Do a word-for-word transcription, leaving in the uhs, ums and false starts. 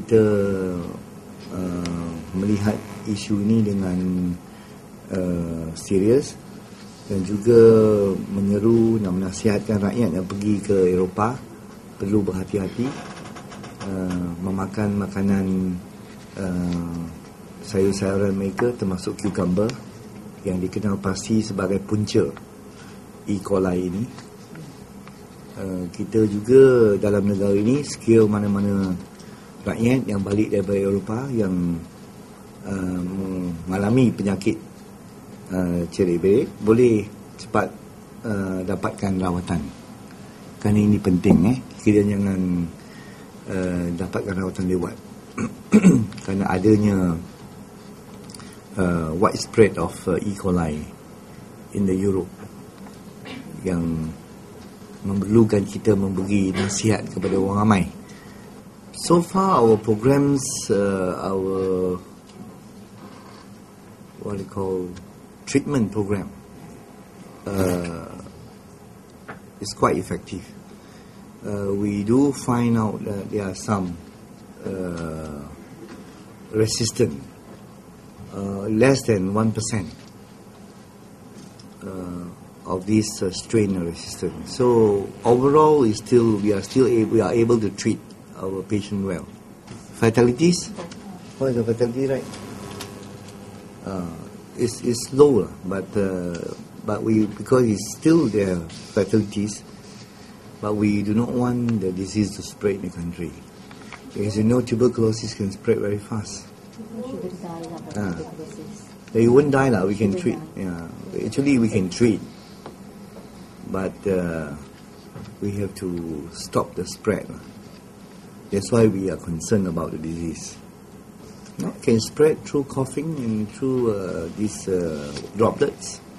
kita uh, melihat isu ini dengan uh, serius dan juga menyeru dan menasihatkan rakyat yang pergi ke Eropah perlu berhati-hati uh, memakan makanan uh, sayur-sayuran mereka termasuk cucumber yang dikenal pasti sebagai punca E. coli ini. Uh, kita juga dalam negara ini sekiranya mana-mana rakyat yang balik daripada Eropah yang uh, mengalami penyakit uh, cerebral boleh cepat uh, dapatkan rawatan. Kerana ini penting eh kita jangan uh, dapatkan rawatan lewat kerana adanya uh, widespread of uh, E. coli in the Europe yang memerlukan kita memberi nasihat kepada orang ramai. So far our programs, uh, our what we call treatment program uh, is quite effective. Uh, we do find out that there are some uh, resistant, uh, less than one percent. Uh, of this uh, strain resistance. So overall, is still we are still able, we are able to treat our patient well. Fatalities, what is the fatality rate? Uh, it's it's lower, but uh, but we because it's still there fatalities, but we do not want the disease to spread in the country. Because you know tuberculosis can spread very fast. Uh, they won't die lah. We can treat. Yeah, actually we can treat. But uh, we have to stop the spread. That's why we are concerned about the disease. It can spread through coughing and through uh, these uh, droplets.